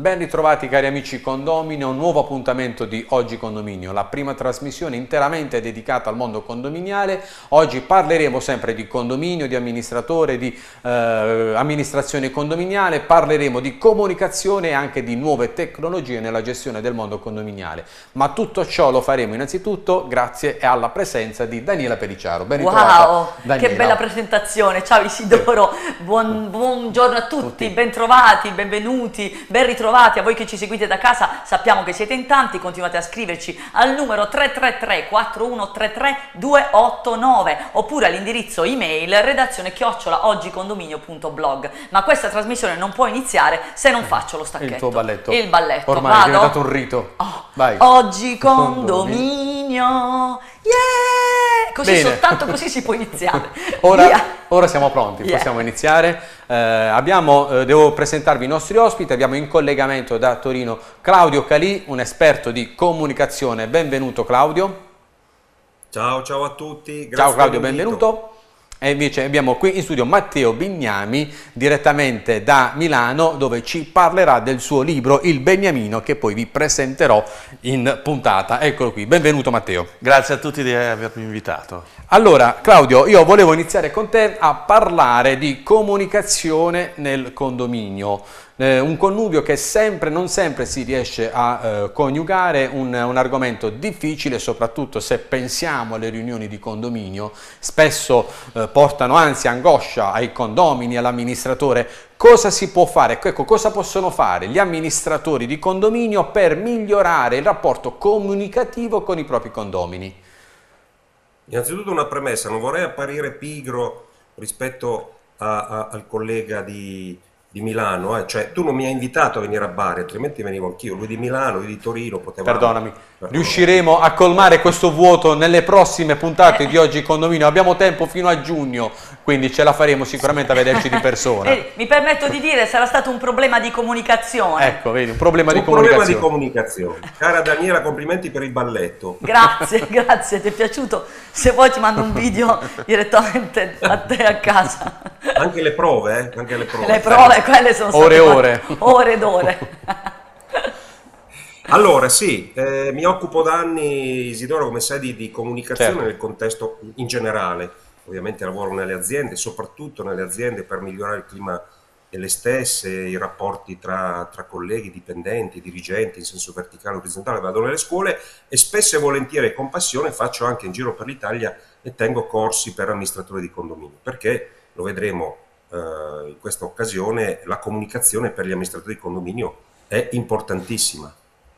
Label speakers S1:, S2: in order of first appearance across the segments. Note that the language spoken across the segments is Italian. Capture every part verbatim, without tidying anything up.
S1: Ben ritrovati cari amici condomini, un nuovo appuntamento di Oggi Condominio, la prima trasmissione interamente dedicata al mondo condominiale. Oggi parleremo sempre di condominio, di amministratore, di eh, amministrazione condominiale, parleremo di comunicazione e anche di nuove tecnologie nella gestione del mondo condominiale. Ma tutto ciò lo faremo innanzitutto grazie alla presenza di Daniela Periciaro. Ben ritrovata,
S2: wow,
S1: Daniela.
S2: Che bella presentazione, ciao Isidoro, buon, buongiorno a tutti, tutti, ben trovati, benvenuti, ben ritrovati. Trovati, a voi che ci seguite da casa, sappiamo che siete in tanti, continuate a scriverci al numero tre tre tre quattro uno tre tre due otto nove oppure all'indirizzo email redazione chiocciola oggicondominio punto blog. Ma questa trasmissione non può iniziare se non faccio lo stacchetto.
S1: Il tuo balletto.
S2: Il balletto.
S1: Ormai
S2: Vado?
S1: è diventato un rito.
S2: Oh,
S1: Vai.
S2: Oggi condominio. Yeah! Così,
S1: Bene.
S2: soltanto così si può iniziare.
S1: Ora,
S2: yeah.
S1: ora siamo pronti,
S2: Yeah.
S1: possiamo iniziare. Eh, abbiamo, eh, devo presentarvi i nostri ospiti. Abbiamo in collegamento da Torino Claudio Calì, un esperto di comunicazione. Benvenuto Claudio.
S3: Ciao, ciao a tutti. Grazie.
S1: Ciao Claudio, benvenuto. E invece abbiamo qui in studio Matteo Bignami, direttamente da Milano, dove ci parlerà del suo libro Il Beniamino, che poi vi presenterò in puntata. Eccolo qui, benvenuto Matteo.
S4: Grazie a tutti di avermi invitato.
S1: Allora Claudio, io volevo iniziare con te a parlare di comunicazione nel condominio. Eh, un connubio che sempre, non sempre si riesce a eh, coniugare, un, un argomento difficile, soprattutto se pensiamo alle riunioni di condominio, spesso eh, portano ansia, angoscia ai condomini, all'amministratore. Cosa si può fare? Ecco, cosa possono fare gli amministratori di condominio per migliorare il rapporto comunicativo con i propri condomini?
S3: Innanzitutto una premessa, non vorrei apparire pigro rispetto a, a, al collega di... di Milano, eh? Cioè tu non mi hai invitato a venire a Bari, altrimenti venivo anch'io, lui di Milano, lui di Torino, potevamo...
S1: Perdonami,
S3: Perdonami,
S1: riusciremo a colmare questo vuoto nelle prossime puntate di Oggi Condominio, abbiamo tempo fino a giugno, quindi ce la faremo sicuramente a vederci di persona.
S2: Eh, mi permetto di dire, sarà stato un problema di comunicazione.
S1: Ecco, vedi, un problema
S3: un
S1: di comunicazione.
S3: problema di comunicazione. Cara Daniela, complimenti per il balletto.
S2: Grazie, grazie, ti è piaciuto? Se vuoi ti mando un video direttamente a te a casa.
S3: Anche le prove, eh? Anche le prove.
S2: Le prove, quelle sono state
S1: Ore e ore.
S2: ore ed ore.
S3: Allora, sì, eh, mi occupo da anni, Isidoro, come sai, di, di comunicazione
S1: Certo.
S3: nel contesto in generale. Ovviamente lavoro nelle aziende, soprattutto nelle aziende per migliorare il clima delle stesse, i rapporti tra, tra colleghi, dipendenti, dirigenti, in senso verticale, orizzontale. Vado nelle scuole e spesso e volentieri e con passione faccio anche in giro per l'Italia e tengo corsi per amministratori di condominio, perché lo vedremo eh, in questa occasione, la comunicazione per gli amministratori di condominio è importantissima.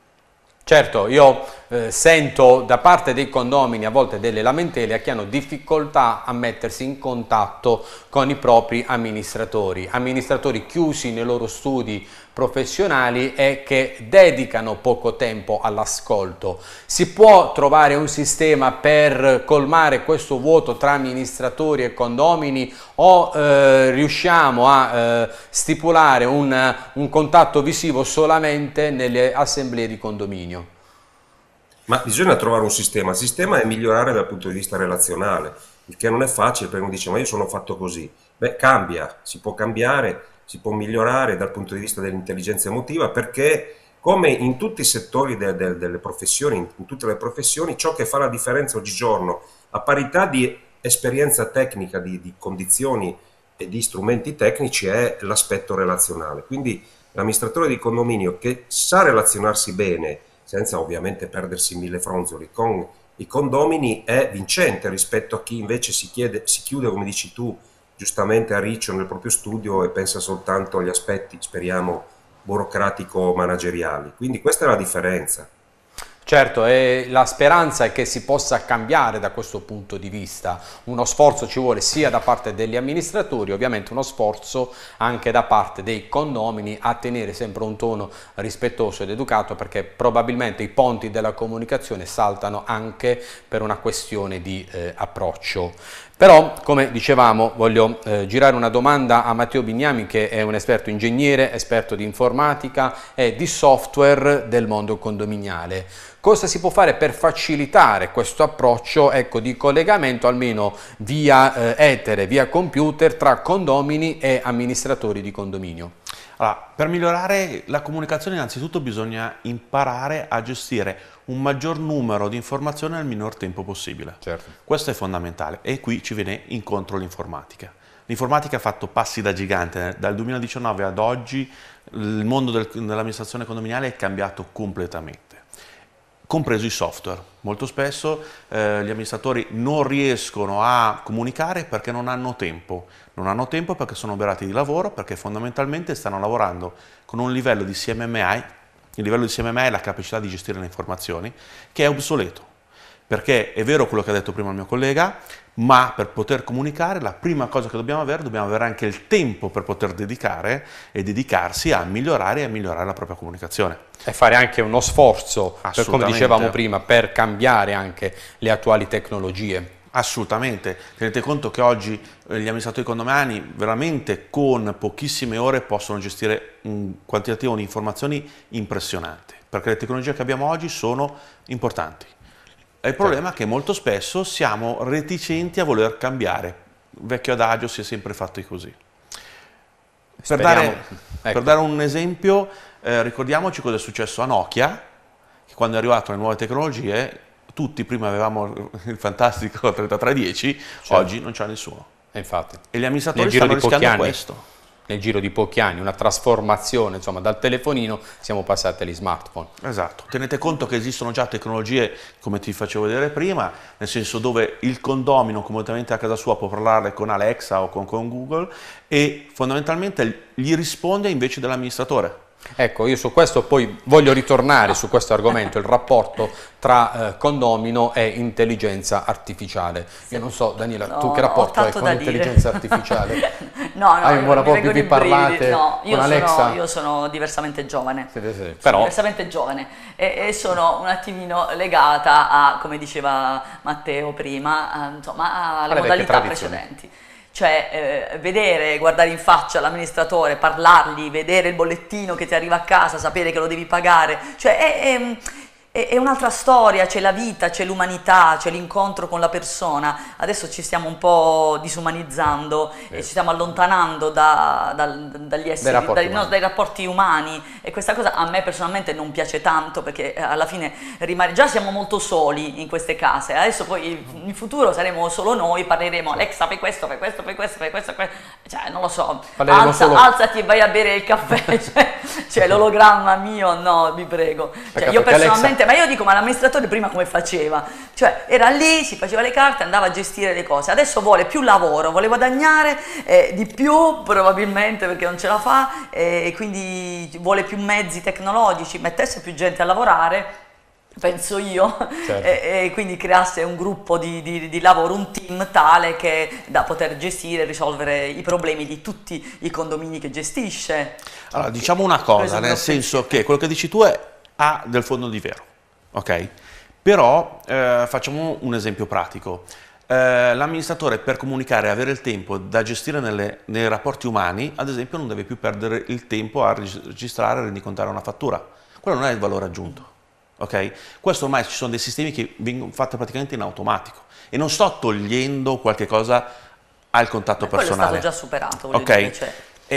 S1: Certo, io eh, sento da parte dei condomini a volte delle lamentele che hanno difficoltà a mettersi in contatto con i propri amministratori, amministratori chiusi nei loro studi professionali e che dedicano poco tempo all'ascolto. Si può trovare un sistema per colmare questo vuoto tra amministratori e condomini o eh, riusciamo a eh, stipulare un, un contatto visivo solamente nelle assemblee di condominio?
S3: Ma bisogna trovare un sistema, il sistema è migliorare dal punto di vista relazionale, il che non è facile perché uno dice ma io sono fatto così. Beh, cambia, si può cambiare, si può migliorare dal punto di vista dell'intelligenza emotiva perché come in tutti i settori de de delle professioni, in tutte le professioni, ciò che fa la differenza oggigiorno a parità di esperienza tecnica, di, di condizioni e di strumenti tecnici è l'aspetto relazionale. Quindi l'amministratore di condominio che sa relazionarsi bene, senza ovviamente perdersi in mille fronzoli, con i condomini è vincente rispetto a chi invece si, chiede, si chiude, come dici tu, giustamente a riccio nel proprio studio e pensa soltanto agli aspetti, speriamo, burocratico-manageriali. Quindi questa è la differenza.
S1: Certo, e la speranza è che si possa cambiare da questo punto di vista. Uno sforzo ci vuole sia da parte degli amministratori, ovviamente uno sforzo anche da parte dei condomini a tenere sempre un tono rispettoso ed educato, perché probabilmente i ponti della comunicazione saltano anche per una questione di eh, approccio. Però, come dicevamo, voglio eh, girare una domanda a Matteo Bignami, che è un esperto ingegnere, esperto di informatica e di software del mondo condominiale. Cosa si può fare per facilitare questo approccio, ecco, di collegamento almeno via eh, etere, via computer tra condomini e amministratori di condominio?
S4: Allora, per migliorare la comunicazione innanzitutto bisogna imparare a gestire un maggior numero di informazioni nel minor tempo possibile.
S1: Certo.
S4: Questo è fondamentale e qui ci viene incontro l'informatica. L'informatica ha fatto passi da gigante, dal duemiladiciannove ad oggi il mondo del, dell'amministrazione condominiale è cambiato completamente, compreso i software. Molto spesso eh, gli amministratori non riescono a comunicare perché non hanno tempo, non hanno tempo perché sono oberati di lavoro, perché fondamentalmente stanno lavorando con un livello di C M M I, il livello di C M M I è la capacità di gestire le informazioni, che è obsoleto. Perché è vero quello che ha detto prima il mio collega, ma per poter comunicare la prima cosa che dobbiamo avere, dobbiamo avere anche il tempo per poter dedicare e dedicarsi a migliorare e a migliorare la propria comunicazione.
S1: E fare anche uno sforzo, per, come dicevamo prima, per cambiare anche le attuali tecnologie.
S4: Assolutamente, tenete conto che oggi eh, gli amministratori condominiali veramente con pochissime ore possono gestire un quantitativo di informazioni impressionante, perché le tecnologie che abbiamo oggi sono importanti. Il problema è che molto spesso siamo reticenti a voler cambiare. Il vecchio adagio si è sempre fatto così. Per dare, ecco. per dare un esempio, eh, ricordiamoci cosa è successo a Nokia, che quando è arrivato le nuove tecnologie, tutti prima avevamo il fantastico trentatré dieci, certo. Oggi non c'è nessuno.
S1: E infatti.
S4: E gli amministratori stanno rischiando questo.
S1: Nel giro di pochi anni, una trasformazione, insomma, dal telefonino siamo passati agli smartphone.
S4: Esatto, tenete conto che esistono già tecnologie, come ti facevo vedere prima, nel senso dove il condomino completamente a casa sua può parlare con Alexa o con, con Google e fondamentalmente gli risponde invece dell'amministratore.
S1: Ecco, io su questo poi voglio ritornare su questo argomento, il rapporto tra eh, condomino e intelligenza artificiale. Io non so, Daniela, no, tu che rapporto hai con l'intelligenza artificiale?
S2: No, no,
S1: hai un buon rapporto, vi parlate
S2: no, io
S1: con Alexa?
S2: Sono, io sono diversamente giovane,
S1: sì, sì, sì.
S2: Sono
S1: Però...
S2: diversamente giovane e, e sono un attimino legata a, come diceva Matteo prima, a, insomma, alle modalità precedenti. Cioè eh, vedere, guardare in faccia l'amministratore, parlargli, vedere il bollettino che ti arriva a casa, sapere che lo devi pagare, cioè è, è, è un'altra storia, c'è la vita, c'è l'umanità, c'è l'incontro con la persona. Adesso ci stiamo un po' disumanizzando eh. e ci stiamo allontanando da, da, dagli esseri, dai rapporti, dai, no, dai rapporti umani e questa cosa a me personalmente non piace tanto perché alla fine rimane, già siamo molto soli in queste case, adesso poi in futuro saremo solo noi, parleremo sì. Alexa fai questo, fai questo, fai questo, fai questo, fai questo. Cioè non lo so, Alza, solo... alzati e vai a bere il caffè, cioè, cioè l'ologramma mio no, vi prego, cioè, io personalmente Alexa... ma io dico ma l'amministratore prima come faceva? Cioè era lì, si faceva le carte, andava a gestire le cose, adesso vuole più lavoro, vuole guadagnare eh, di più probabilmente perché non ce la fa e eh, quindi vuole più mezzi tecnologici, mettesse più gente a lavorare, penso io, certo. e, e quindi creasse un gruppo di, di, di lavoro, un team tale che da poter gestire e risolvere i problemi di tutti i condomini che gestisce.
S4: Allora diciamo una cosa, nel senso che quello che dici tu è, ha del fondo di vero. Ok, però eh, facciamo un esempio pratico. Eh, l'amministratore per comunicare e avere il tempo da gestire nelle, nei rapporti umani, ad esempio non deve più perdere il tempo a registrare e rendicontare una fattura. Quello non è il valore aggiunto. Ok? Questo ormai ci sono dei sistemi che vengono fatti praticamente in automatico e non sto togliendo qualche cosa al contatto
S2: Beh,
S4: personale.
S2: Quello è stato già superato.
S4: Ok.
S2: Dire, cioè.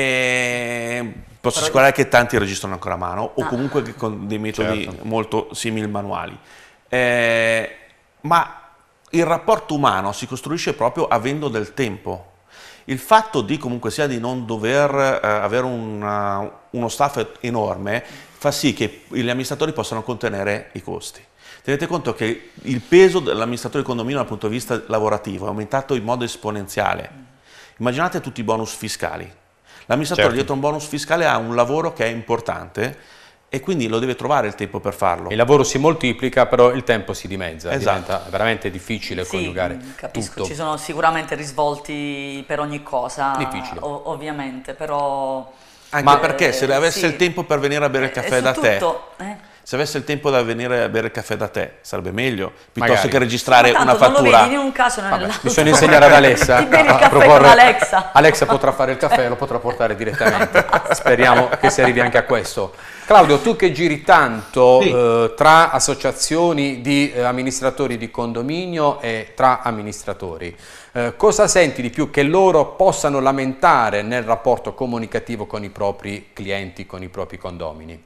S4: E posso assicurare che tanti registrano ancora a mano o ah. comunque con dei metodi certo. molto simili manuali. Eh, ma il rapporto umano si costruisce proprio avendo del tempo. Il fatto di comunque sia di non dover eh, avere una, uno staff enorme fa sì che gli amministratori possano contenere i costi. Tenete conto che il peso dell'amministratore di condominio dal punto di vista lavorativo è aumentato in modo esponenziale. Immaginate tutti i bonus fiscali. L'amministratore certo. dietro un bonus fiscale ha un lavoro che è importante e quindi lo deve trovare il tempo per farlo.
S1: Il lavoro si moltiplica, però il tempo si dimezza,
S4: esatto.
S1: diventa veramente difficile sì, coniugare
S2: capisco,
S1: tutto.
S2: Ci sono sicuramente risvolti per ogni cosa,
S1: difficile.
S2: ovviamente, però...
S4: Anche Ma perché eh, se avesse sì. il tempo per venire a bere il caffè
S2: eh,
S4: da
S2: tutto,
S4: te...
S2: Eh?
S4: Se avesse il tempo da venire a bere il caffè da te, sarebbe meglio, piuttosto
S1: Magari.
S4: che registrare
S2: Ma
S4: una
S2: tanto non lo
S4: fattura.
S2: vedi in un caso non nell'altro.
S1: Bisogna insegnare ad Alexa
S2: Ti bevi
S1: a
S2: il caffè
S1: proporre-
S2: con Alexa.
S1: Alexa potrà fare il caffè e lo potrà portare direttamente. Speriamo che si arrivi anche a questo. Claudio, tu che giri tanto
S3: Sì.
S1: eh, tra associazioni di eh, amministratori di condominio e tra amministratori, eh, cosa senti di più che loro possano lamentare nel rapporto comunicativo con i propri clienti, con i propri condomini?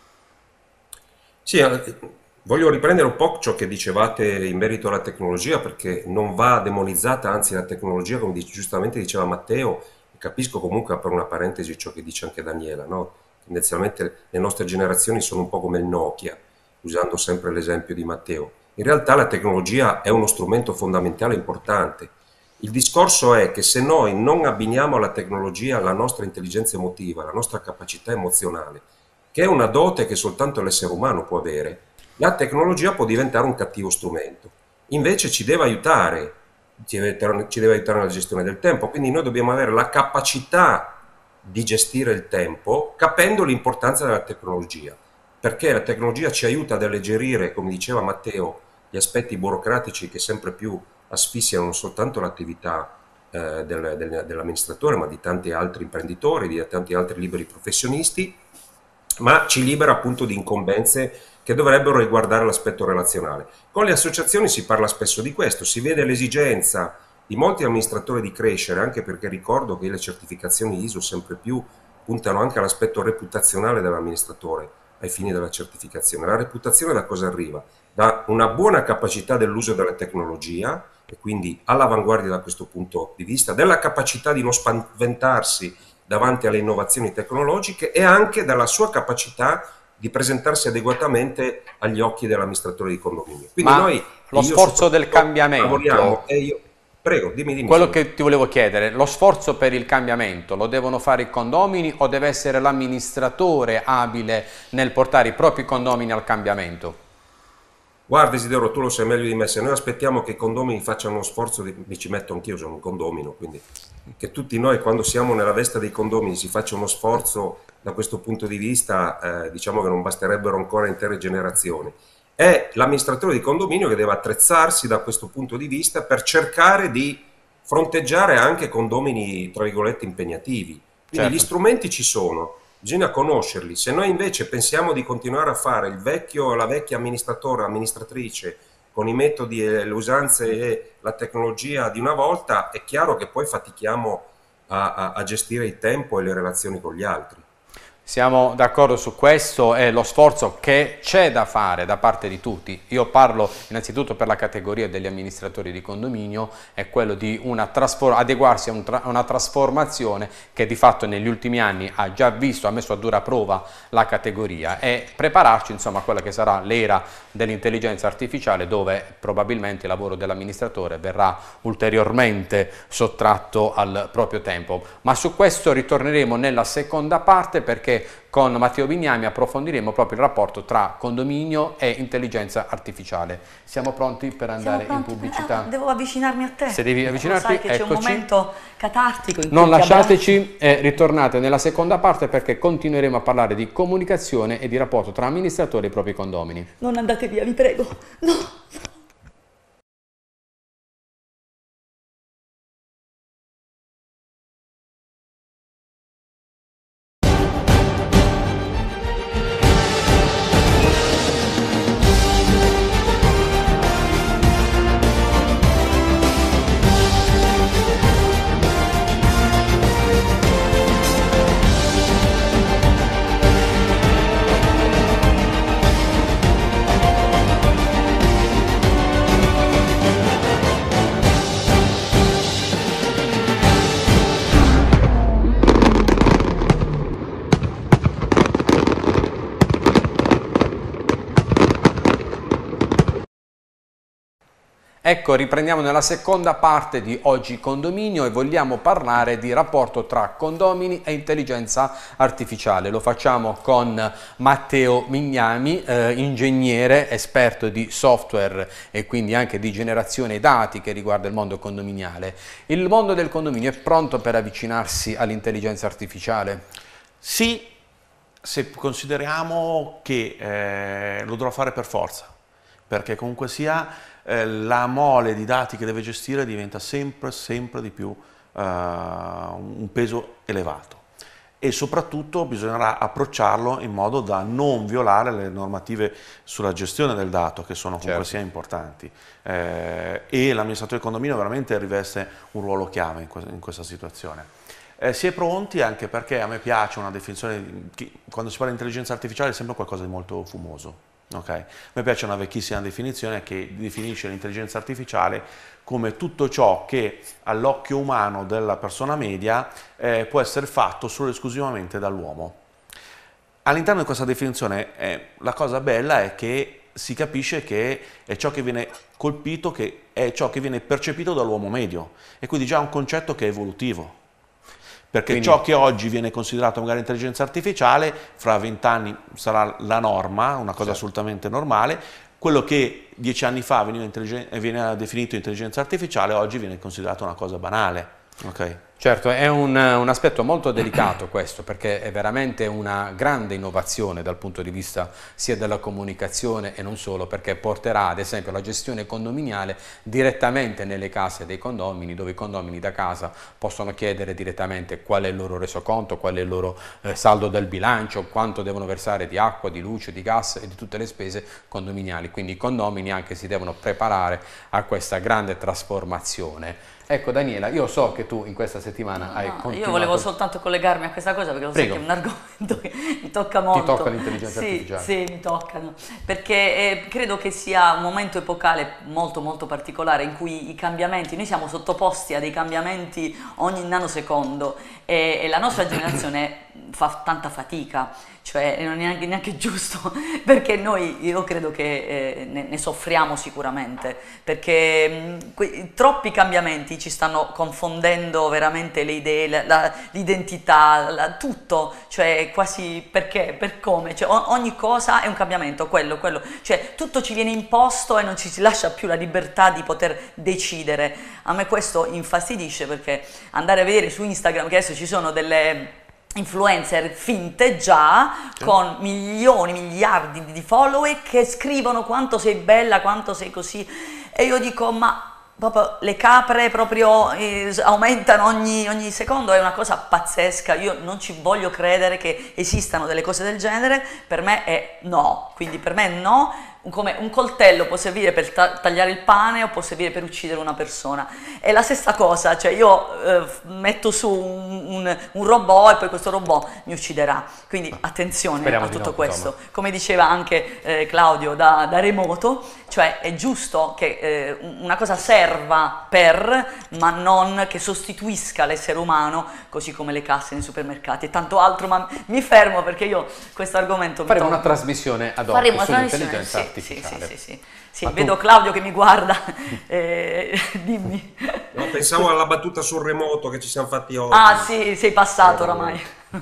S3: Sì, eh, voglio riprendere un po' ciò che dicevate in merito alla tecnologia, perché non va demonizzata, anzi la tecnologia, come dice- giustamente diceva Matteo, capisco comunque per una parentesi ciò che dice anche Daniela, no? Tendenzialmente le nostre generazioni sono un po' come il Nokia, usando sempre l'esempio di Matteo. In realtà la tecnologia è uno strumento fondamentale e importante. Il discorso è che se noi non abbiniamo alla tecnologia la nostra intelligenza emotiva, la nostra capacità emozionale, che è una dote che soltanto l'essere umano può avere, la tecnologia può diventare un cattivo strumento. Invece ci deve aiutare, ci deve, ci deve aiutare nella gestione del tempo, quindi noi dobbiamo avere la capacità di gestire il tempo capendo l'importanza della tecnologia, perché la tecnologia ci aiuta ad alleggerire, come diceva Matteo, gli aspetti burocratici che sempre più asfissiano non soltanto l'attività eh, del, del, dell'amministratore, ma di tanti altri imprenditori, di tanti altri liberi professionisti, ma ci libera appunto di incombenze che dovrebbero riguardare l'aspetto relazionale. Con le associazioni si parla spesso di questo, si vede l'esigenza di molti amministratori di crescere, anche perché ricordo che le certificazioni I S O sempre più puntano anche all'aspetto reputazionale dell'amministratore ai fini della certificazione. La reputazione da cosa arriva? Da una buona capacità dell'uso della tecnologia, e quindi all'avanguardia da questo punto di vista, della capacità di non spaventarsi davanti alle innovazioni tecnologiche e anche dalla sua capacità di presentarsi adeguatamente agli occhi dell'amministratore di condominio. Quindi
S1: Ma
S3: noi,
S1: lo sforzo del cambiamento,
S3: lavoriamo e io, prego, dimmi, dimmi.
S1: quello che ti volevo chiedere, lo sforzo per il cambiamento lo devono fare i condomini o deve essere l'amministratore abile nel portare i propri condomini al cambiamento?
S3: Guarda Isidoro, tu lo sai meglio di me, se noi aspettiamo che i condomini facciano uno sforzo, di, mi ci metto anch'io, sono un condomino, quindi che tutti noi quando siamo nella veste dei condomini si faccia uno sforzo da questo punto di vista, eh, diciamo che non basterebbero ancora intere generazioni. È l'amministratore di condominio che deve attrezzarsi da questo punto di vista per cercare di fronteggiare anche condomini, tra virgolette, impegnativi. Quindi
S1: Certo.
S3: gli strumenti ci sono. Bisogna conoscerli. Se noi invece pensiamo di continuare a fare il vecchio, la vecchia amministratore, amministratrice, con i metodi, e le usanze e la tecnologia di una volta, è chiaro che poi fatichiamo a, a, a gestire il tempo e le relazioni con gli altri.
S1: Siamo d'accordo su questo, è lo sforzo che c'è da fare da parte di tutti. Io parlo innanzitutto per la categoria degli amministratori di condominio, è quello di una adeguarsi a, un tra a una trasformazione che di fatto negli ultimi anni ha già visto, ha messo a dura prova la categoria e prepararci insomma a quella che sarà l'era dell'intelligenza artificiale, dove probabilmente il lavoro dell'amministratore verrà ulteriormente sottratto al proprio tempo. Ma su questo ritorneremo nella seconda parte, perché con Matteo Bignami approfondiremo proprio il rapporto tra condominio e intelligenza artificiale. Siamo pronti per andare
S2: Siamo
S1: in
S2: pronti?
S1: pubblicità?
S2: Eh, devo avvicinarmi a te.
S1: Se devi avvicinarti,
S2: Lo sai che c'è un
S1: eccoci.
S2: momento catartico in cui
S1: Non
S2: ti
S1: lasciateci e ritornate nella seconda parte, perché continueremo a parlare di comunicazione e di rapporto tra amministratori e i propri condomini.
S2: abbraccio. Non andate via, vi prego. No.
S1: Ecco, riprendiamo nella seconda parte di Oggi Condominio e vogliamo parlare di rapporto tra condomini e intelligenza artificiale. Lo facciamo con Matteo Bignami, eh, ingegnere, esperto di software e quindi anche di generazione dati che riguarda il mondo condominiale. Il mondo del condominio è pronto per avvicinarsi all'intelligenza artificiale?
S4: Sì, se consideriamo che eh, lo dovrà fare per forza, perché comunque sia eh, la mole di dati che deve gestire diventa sempre, sempre di più eh, un peso elevato. E soprattutto bisognerà approcciarlo in modo da non violare le normative sulla gestione del dato, che sono comunque
S1: certo.
S4: sia importanti, eh, e l'amministratore di condominio veramente riveste un ruolo chiave in, que in questa situazione. Eh, si è pronti anche perché a me piace una definizione, che, quando si parla di intelligenza artificiale è sempre qualcosa di molto fumoso. Okay? A me piace una vecchissima definizione che definisce l'intelligenza artificiale come tutto ciò che all'occhio umano della persona media eh, può essere fatto solo e esclusivamente dall'uomo. All'interno di questa definizione eh, la cosa bella è che si capisce che è ciò che viene colpito, che è ciò che viene percepito dall'uomo medio, e quindi già un concetto che è evolutivo. Perché quindi ciò che oggi viene considerato magari intelligenza artificiale, fra vent'anni sarà la norma, una cosa certo. assolutamente normale. Quello che dieci anni fa veniva, veniva definito intelligenza artificiale, oggi viene considerato una cosa banale. Okay.
S1: Certo, è un, un aspetto molto delicato questo, perché è veramente una grande innovazione dal punto di vista sia della comunicazione e non solo, perché porterà ad esempio la gestione condominiale direttamente nelle case dei condomini, dove i condomini da casa possono chiedere direttamente qual è il loro resoconto, qual è il loro eh, saldo del bilancio, quanto devono versare di acqua, di luce, di gas e di tutte le spese condominiali. Quindi i condomini anche si devono preparare a questa grande trasformazione. Ecco Daniela, io so che tu in questa settimana no, hai continuato...
S2: Io volevo soltanto collegarmi a questa cosa perché lo so che è un argomento che mi tocca molto.
S1: Ti tocca l'intelligenza
S2: sì,
S1: artificiale? Sì,
S2: mi toccano, perché eh, credo che sia un momento epocale molto molto particolare in cui i cambiamenti, noi siamo sottoposti a dei cambiamenti ogni nanosecondo e, e la nostra generazione fa tanta fatica, cioè non è neanche, neanche giusto, perché noi, io credo che eh, ne, ne soffriamo sicuramente, perché mh, que, troppi cambiamenti ci stanno confondendo veramente le idee, l'identità, tutto, cioè quasi perché, per come, cioè, o, ogni cosa è un cambiamento, quello, quello, cioè tutto ci viene imposto e non ci si lascia più la libertà di poter decidere. A me questo infastidisce, perché andare a vedere su Instagram che adesso ci sono delle influencer finte già sì. con milioni, miliardi di follower che scrivono quanto sei bella, quanto sei così, e io dico ma proprio le capre proprio eh, aumentano ogni, ogni secondo, è una cosa pazzesca, io non ci voglio credere che esistano delle cose del genere, per me è no, quindi per me è no. Come un coltello può servire per ta tagliare il pane o può servire per uccidere una persona, è la stessa cosa, cioè io eh, metto su un, un, un robot e poi questo robot mi ucciderà, quindi attenzione Speriamo a tutto no, questo, insomma. Come diceva anche eh, Claudio da, da remoto, cioè è giusto che eh, una cosa serva per, ma non che sostituisca l'essere umano, così come le casse nei supermercati e tanto altro, ma mi fermo perché io questo argomento
S1: faremo
S2: mi
S1: una trasmissione ad hoc sull'intelligenza artificiale.
S2: Sì, sì, sì, sì. Sì, vedo tu... Claudio che mi guarda, eh, dimmi.
S3: No, pensavo alla battuta sul remoto che ci siamo fatti oggi.
S2: Ah sì, sei passato oramai.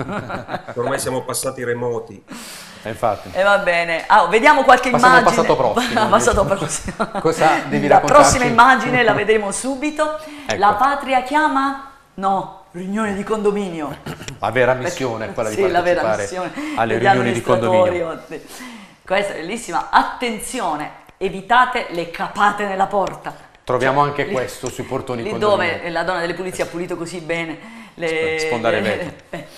S3: Ormai siamo passati remoti.
S1: E infatti.
S2: E eh, va bene, ah, vediamo qualche
S1: Passiamo
S2: immagine.
S1: Passato prossimo.
S2: passato prossimo.
S1: Cosa devi
S2: La
S1: raccontarci?
S2: prossima immagine la vedremo subito.
S1: Ecco.
S2: La patria chiama? No, riunione di condominio.
S1: La vera missione è quella
S2: sì,
S1: di
S2: la vera
S1: partecipare
S2: missione
S1: alle riunioni di condominio.
S2: Questa è bellissima. Attenzione, evitate le capate nella porta.
S1: Troviamo
S2: cioè,
S1: anche
S2: lì,
S1: questo sui portoni
S2: lì
S1: condominio.
S2: Dove la donna delle pulizie ha pulito così bene le,
S1: Sfondare
S2: le,
S1: vetro.
S2: le,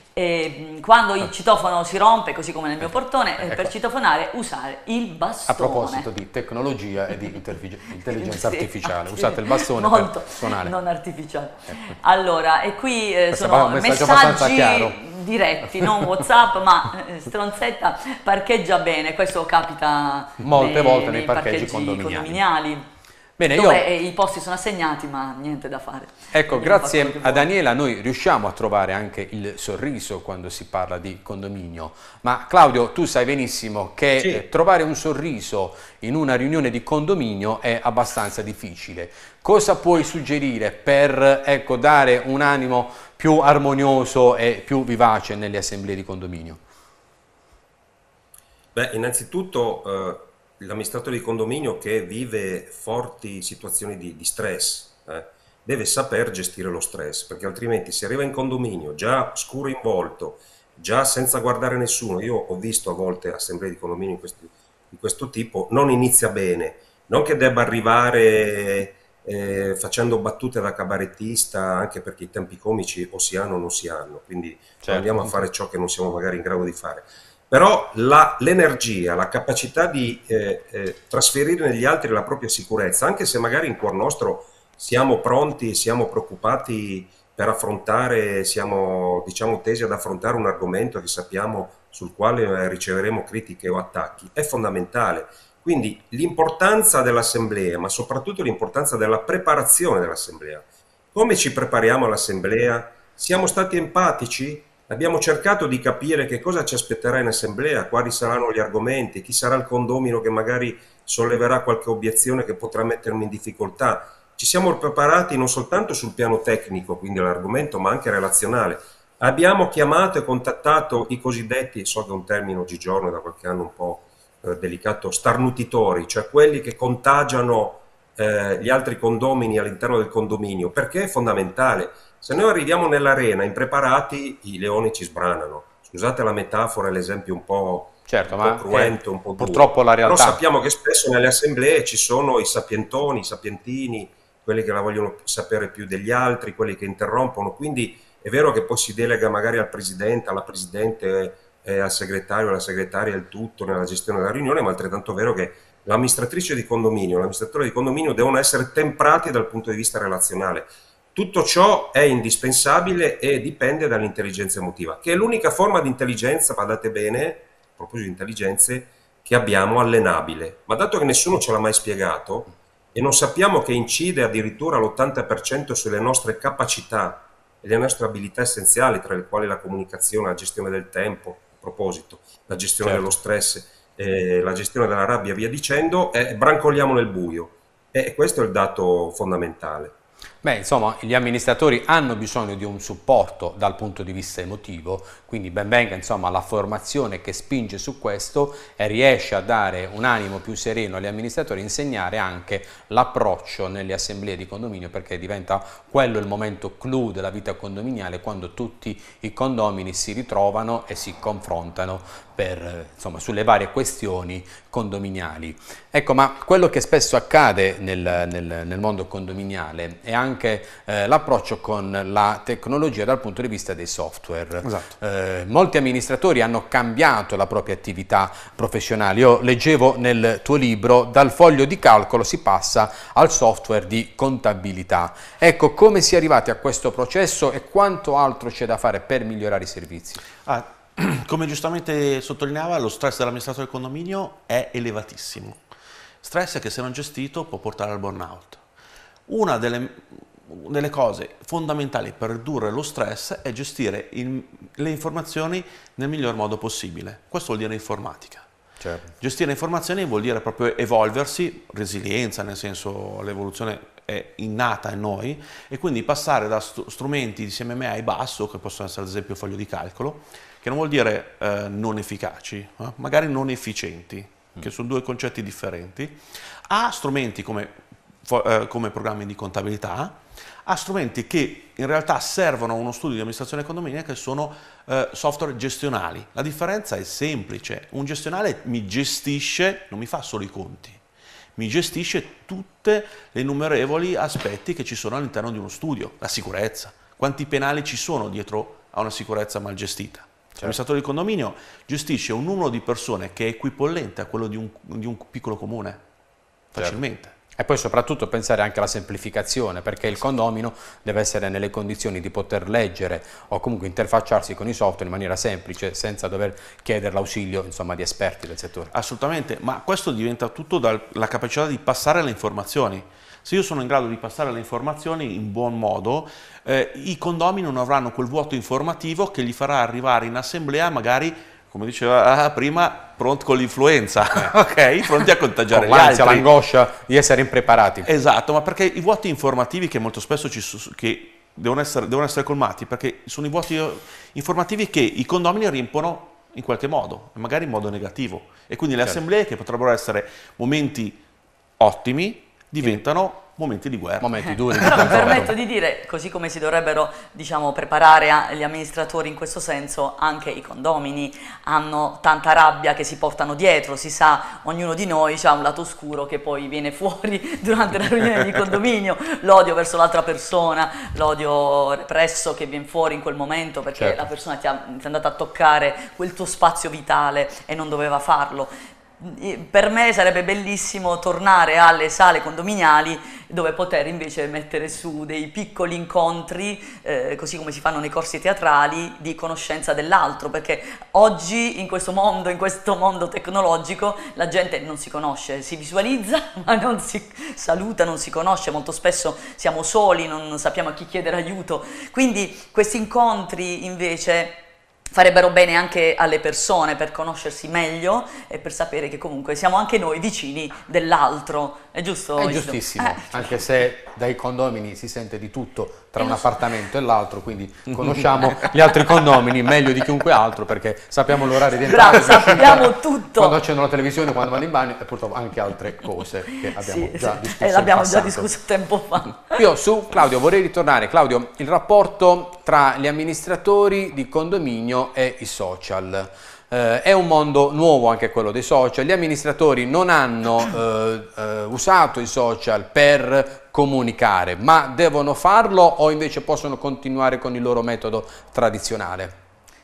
S2: e quando il citofono si rompe, così come nel mio portone,
S1: ecco.
S2: per citofonare usare il bastone.
S1: A proposito di tecnologia e di intelligenza
S2: sì,
S1: artificiale,
S2: sì,
S1: usate il bastone
S2: molto,
S1: per suonare.
S2: Non artificiale.
S1: Ecco.
S2: Allora, e qui eh, sono messaggi diretti, non WhatsApp, ma eh, stronzetta parcheggia bene, questo capita
S1: molte
S2: nei,
S1: volte nei,
S2: nei
S1: parcheggi,
S2: parcheggi
S1: condominiali.
S2: condominiali.
S1: Bene,
S2: dove
S1: io...
S2: i posti sono assegnati, ma niente da fare.
S1: Ecco, grazie a Daniela noi riusciamo a trovare anche il sorriso quando si parla di condominio, ma Claudio, tu sai benissimo che sì. eh, trovare un sorriso in una riunione di condominio è abbastanza difficile. Cosa puoi suggerire per ecco, dare un animo più armonioso e più vivace nelle assemblee di condominio?
S3: Beh, innanzitutto... Eh... l'amministratore di condominio che vive forti situazioni di, di stress eh, deve saper gestire lo stress, perché altrimenti se arriva in condominio già scuro in volto, già senza guardare nessuno. Io ho visto a volte assemblee di condominio di questo, di questo tipo, non inizia bene, non che debba arrivare eh, facendo battute da cabarettista, anche perché i tempi comici o si hanno o non si hanno, quindi
S1: Certo.
S3: non andiamo a fare ciò che non siamo magari in grado di fare. Però la- l'energia, la capacità di eh, eh, trasferire negli altri la propria sicurezza, anche se magari in cuor nostro siamo pronti, siamo preoccupati per affrontare, siamo diciamo tesi ad affrontare un argomento che sappiamo sul quale eh, riceveremo critiche o attacchi, è fondamentale. Quindi l'importanza dell'assemblea, ma soprattutto l'importanza della preparazione dell'assemblea. Come ci prepariamo all'assemblea? Siamo stati empatici? Abbiamo cercato di capire che cosa ci aspetterà in assemblea, quali saranno gli argomenti, chi sarà il condomino che magari solleverà qualche obiezione che potrà mettermi in difficoltà. Ci siamo preparati non soltanto sul piano tecnico, quindi l'argomento, ma anche relazionale. Abbiamo chiamato e contattato i cosiddetti, so che è un termine oggigiorno da qualche anno un po' eh, delicato, starnutitori, cioè quelli che contagiano eh, gli altri condomini all'interno del condominio, perché è fondamentale. Se noi arriviamo nell'arena impreparati, i leoni ci sbranano. Scusate la metafora e l'esempio un po',
S1: Certo,
S3: un
S1: ma
S3: po' cruento,
S1: è
S3: un po' duro.
S1: purtroppo la
S3: Però
S1: realtà.
S3: sappiamo che spesso nelle assemblee ci sono i sapientoni, i sapientini, quelli che la vogliono sapere più degli altri, quelli che interrompono. Quindi è vero che poi si delega magari al presidente, alla presidente, eh, al segretario, alla segretaria il tutto nella gestione della riunione, ma è altrettanto vero che l'amministratrice di condominio, l'amministratore di condominio devono essere temprati dal punto di vista relazionale. Tutto ciò è indispensabile e dipende dall'intelligenza emotiva, che è l'unica forma di intelligenza, badate bene, a proposito di intelligenze, che abbiamo allenabile. Ma dato che nessuno ce l'ha mai spiegato e non sappiamo che incide addirittura l'ottanta per cento sulle nostre capacità e le nostre abilità essenziali, tra le quali la comunicazione, la gestione del tempo, a proposito, la gestione
S1: Certo.
S3: dello stress, eh, la gestione della rabbia, via dicendo, eh, brancoliamo nel buio. E questo è il dato fondamentale.
S1: Beh, insomma, gli amministratori hanno bisogno di un supporto dal punto di vista emotivo, quindi ben venga insomma la formazione che spinge su questo e riesce a dare un animo più sereno agli amministratori, insegnare anche l'approccio nelle assemblee di condominio, perché diventa quello il momento clou della vita condominiale, quando tutti i condomini si ritrovano e si confrontano per, insomma, sulle varie questioni condominiali. Ecco, ma quello che spesso accade nel, nel, nel mondo condominiale è anche eh, l'approccio con la tecnologia dal punto di vista dei software.
S4: Esatto.
S1: Eh, molti amministratori hanno cambiato la propria attività professionale. Io leggevo nel tuo libro, dal foglio di calcolo si passa al software di contabilità. Ecco, come si è arrivati a questo processo e quanto altro c'è da fare per migliorare i servizi?
S4: Ah, come giustamente sottolineava, lo stress dell'amministratore del condominio è elevatissimo. Stress che se non gestito può portare al burnout. Una delle, delle cose fondamentali per ridurre lo stress è gestire il, le informazioni nel miglior modo possibile. Questo vuol dire informatica.
S1: Certo.
S4: Gestire informazioni vuol dire proprio evolversi, resilienza, nel senso l'evoluzione è innata in noi, e quindi passare da st strumenti di C M M A basso, che possono essere ad esempio il foglio di calcolo, che non vuol dire eh, non efficaci, eh? magari non efficienti, mm. che sono due concetti differenti, a strumenti come, eh, come programmi di contabilità, a strumenti che in realtà servono a uno studio di amministrazione condominia, che sono eh, software gestionali. La differenza è semplice: un gestionale mi gestisce, non mi fa solo i conti, mi gestisce tutte le innumerevoli aspetti che ci sono all'interno di uno studio. La sicurezza, quanti penali ci sono dietro a una sicurezza mal gestita. Certo. L'amministratore di condominio gestisce un numero di persone che è equipollente a quello di un, di un piccolo comune, facilmente.
S1: Certo. E poi soprattutto pensare anche alla semplificazione, perché il condomino deve essere nelle condizioni di poter leggere o comunque interfacciarsi con i software in maniera semplice, senza dover chiedere l'ausilio, insomma, di esperti del settore.
S4: Assolutamente, ma questo diventa tutto dalla capacità di passare le informazioni. Se io sono in grado di passare le informazioni in buon modo, eh, i condomini non avranno quel vuoto informativo che gli farà arrivare in assemblea magari, come diceva prima, pronti con l'influenza, eh. ok? Pronti a contagiare
S1: con
S4: gli altri.
S1: l'angoscia di essere impreparati.
S4: Esatto, ma perché i vuoti informativi che molto spesso ci che devono essere, devono essere colmati, perché sono i vuoti informativi che i condomini riempono in qualche modo, magari in modo negativo. E quindi le
S1: certo.
S4: assemblee, che potrebbero essere momenti ottimi, diventano momenti di guerra.
S1: Momenti duri.
S2: Però mi permetto di dire, così come si dovrebbero, diciamo, preparare gli amministratori in questo senso, anche i condomini hanno tanta rabbia che si portano dietro, si sa, ognuno di noi ha un lato oscuro che poi viene fuori durante la riunione di condominio, l'odio verso l'altra persona, l'odio represso che viene fuori in quel momento perché
S1: certo.
S2: la persona ti, ha, ti è andata a toccare quel tuo spazio vitale e non doveva farlo. Per me sarebbe bellissimo tornare alle sale condominiali dove poter invece mettere su dei piccoli incontri, eh, così come si fanno nei corsi teatrali, di conoscenza dell'altro, perché oggi in questo mondo, in questo mondo tecnologico, la gente non si conosce, si visualizza ma non si saluta, non si conosce, molto spesso siamo soli, non sappiamo a chi chiedere aiuto, quindi questi incontri invece farebbero bene anche alle persone per conoscersi meglio e per sapere che comunque siamo anche noi vicini dell'altro, è giusto?
S1: È giustissimo, eh. anche se dai condomini si sente di tutto tra un appartamento e l'altro, quindi conosciamo gli altri condomini meglio di chiunque altro perché sappiamo l'orario di entrata,
S2: Bravo, sappiamo tutto.
S1: Quando accendono la televisione, quando vanno in bagno e purtroppo anche altre cose che abbiamo
S2: sì,
S1: già
S2: sì.
S1: discusso.
S2: Eh, l'abbiamo
S1: in
S2: già
S1: passato.
S2: discusso tempo fa.
S1: Io su Claudio vorrei ritornare. Claudio, il rapporto tra gli amministratori di condominio e i social. Eh, è un mondo nuovo anche quello dei social. Gli amministratori non hanno eh, eh, usato i social per comunicare, ma devono farlo o invece possono continuare con il loro metodo tradizionale?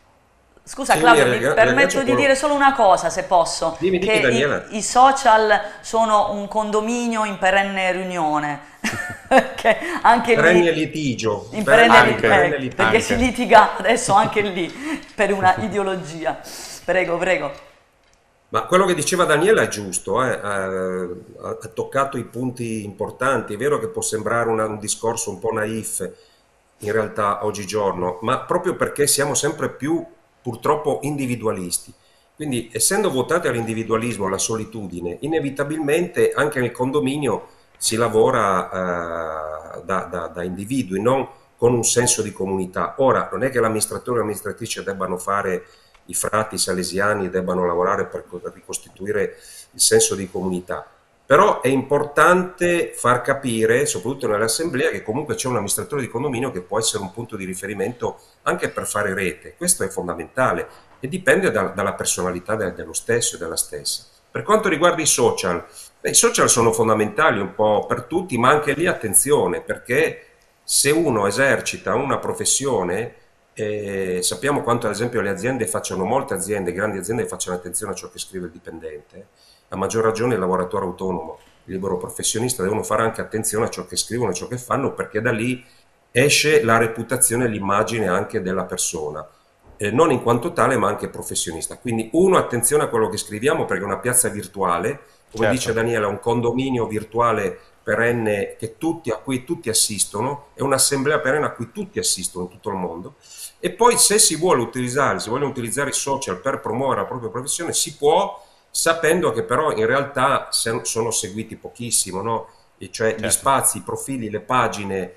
S2: Scusa
S3: Sì,
S2: Claudio,
S3: mi
S2: mi
S3: rega-
S2: permetto di
S3: quello-
S2: dire solo una cosa, se posso,
S3: Dimmi, dimmi,
S2: che
S3: Daniela.
S2: i, i social sono un condominio in perenne riunione, che anche
S3: Perenne
S2: lì,
S3: litigio.
S2: in perenne,
S1: Anche,
S2: lit- eh,
S3: litigio.
S2: perché
S1: anche.
S2: si litiga adesso anche lì per una ideologia. Prego, prego.
S3: Ma quello che diceva Daniela è giusto, eh, ha, ha toccato i punti importanti. È vero che può sembrare una- un discorso un po' naif in realtà oggigiorno, ma proprio perché siamo sempre più purtroppo individualisti. Quindi, essendo votati all'individualismo, alla solitudine, inevitabilmente anche nel condominio si lavora eh, da, da- da individui, non con un senso di comunità. Ora, non è che l'amministratore e l'amministratrice debbano fare i frati salesiani e debbano lavorare per co- ricostituire il senso di comunità. Però è importante far capire, soprattutto nell'assemblea, che comunque c'è un amministratore di condominio che può essere un punto di riferimento anche per fare rete. Questo è fondamentale e dipende da- dalla personalità de- dello stesso e della stessa. Per quanto riguarda i social, beh, i social sono fondamentali un po' per tutti, ma anche lì attenzione, perché se uno esercita una professione, eh, sappiamo quanto ad esempio le aziende facciano, molte aziende, grandi aziende facciano attenzione a ciò che scrive il dipendente, a maggior ragione il lavoratore autonomo, il libero professionista devono fare anche attenzione a ciò che scrivono e ciò che fanno, perché da lì esce la reputazione e l'immagine anche della persona, eh, non in quanto tale ma anche professionista. Quindi uno, attenzione a quello che scriviamo perché è una piazza virtuale, come
S1: Certo.
S3: dice Daniela, un condominio virtuale perenne che tutti, a cui tutti assistono, è un'assemblea perenne a cui tutti assistono in tutto il mondo. E poi se si vuole utilizzare, si vogliono utilizzare i social per promuovere la propria professione, si può, sapendo che però in realtà se- sono seguiti pochissimo, no? E cioè gli
S1: Certo.
S3: spazi, i profili, le pagine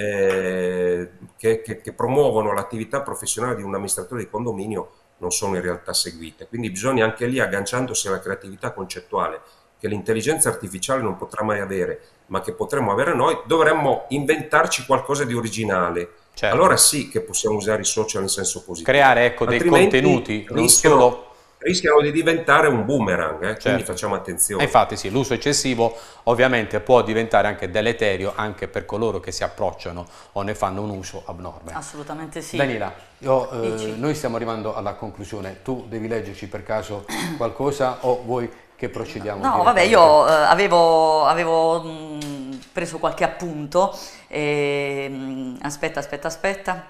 S3: eh, che, che- che promuovono l'attività professionale di un amministratore di condominio non sono in realtà seguite. Quindi bisogna anche lì, agganciandosi alla creatività concettuale, che l'intelligenza artificiale non potrà mai avere, ma che potremmo avere noi, dovremmo inventarci qualcosa di originale.
S1: Certo.
S3: Allora sì che possiamo usare i social in senso positivo.
S1: Creare, ecco, dei
S3: Altrimenti
S1: contenuti, non
S3: rischiano,
S1: solo...
S3: rischiano di diventare un boomerang, eh, quindi
S1: Certo.
S3: facciamo attenzione.
S1: E infatti sì, l'uso eccessivo ovviamente può diventare anche deleterio anche per coloro che si approcciano o ne fanno un uso abnorme.
S2: Assolutamente sì.
S1: Daniela, io, eh,
S2: Dici.
S1: noi stiamo arrivando alla conclusione, tu devi leggerci per caso qualcosa o vuoi che procediamo?
S2: No, vabbè,
S1: direttamente?
S2: io eh, avevo, avevo mh, preso qualche appunto. E, mh, aspetta, aspetta, aspetta.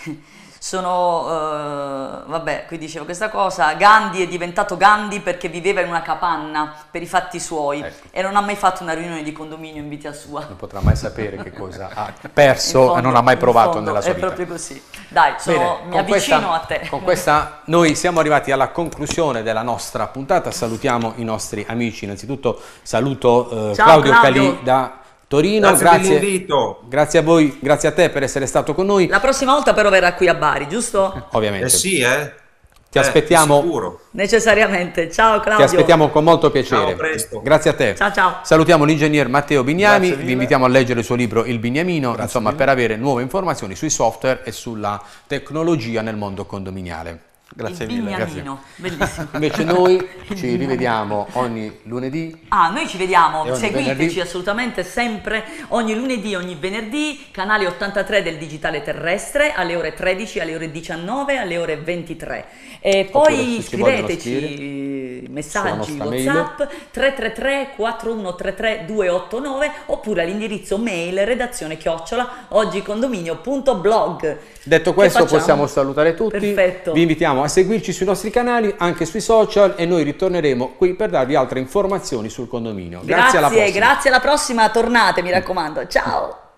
S2: Sono, eh, vabbè, qui dicevo questa cosa, Gandhi è diventato Gandhi perché viveva in una capanna per i fatti suoi
S1: Ecco.
S2: e non ha mai fatto una riunione di condominio in vita sua.
S1: Non potrà mai sapere che cosa ha perso
S2: In fondo-
S1: e non ha mai
S2: in
S1: provato
S2: fondo
S1: nella sua
S2: è
S1: vita.
S2: proprio così. Dai, sono-
S1: Bene,
S2: mi
S1: con
S2: avvicino
S1: questa-
S2: a te.
S1: Con questa noi siamo arrivati alla conclusione della nostra puntata, salutiamo i nostri amici, innanzitutto saluto eh,
S2: Ciao,
S1: Claudio
S2: Claudio.
S1: Calì da Torino,
S3: Grazie
S1: grazie,
S3: dell'invito.
S1: grazie a voi, grazie a te per essere stato con noi,
S2: La prossima volta però verrà qui a Bari, giusto?
S1: ovviamente.
S3: Eh sì, eh.
S1: Ti
S3: Eh,
S1: aspettiamo,
S3: sicuro.
S2: Necessariamente. Ciao Claudio.
S1: ti aspettiamo con molto piacere.
S3: Ciao, a presto.
S1: Grazie a te.
S2: Ciao, ciao.
S1: Salutiamo l'ingegner Matteo Bignami,
S4: Grazie mille.
S1: vi invitiamo a leggere il suo libro Il Bignamino,
S4: Grazie
S1: insomma,
S4: mille.
S1: per avere nuove informazioni sui software e sulla tecnologia nel mondo condominiale.
S4: Grazie
S2: Il
S4: mille.
S2: Bignamino, bellissimo.
S1: Invece noi ci rivediamo ogni lunedì.
S2: Ah, noi ci vediamo,
S1: E ogni
S2: seguiteci
S1: venerdì.
S2: assolutamente sempre ogni lunedì, ogni venerdì, canale ottantatré del digitale terrestre alle ore tredici, alle ore diciannove, alle ore ventitré. E
S1: Oppure
S2: poi
S1: se ci vogliono
S2: scriveteci messaggi
S1: sulla nostra
S2: WhatsApp tre tre tre quattro uno tre tre due otto nove oppure all'indirizzo mail redazione chiocciola oggicondominio punto blog.
S1: Detto
S2: Che
S1: questo
S2: facciamo?
S1: possiamo salutare tutti,
S2: Perfetto.
S1: vi invitiamo a seguirci sui nostri canali, anche sui social, e noi ritorneremo qui per darvi altre informazioni sul condominio. Grazie, alla prossima.
S2: Grazie, alla prossima, tornate mi raccomando, ciao!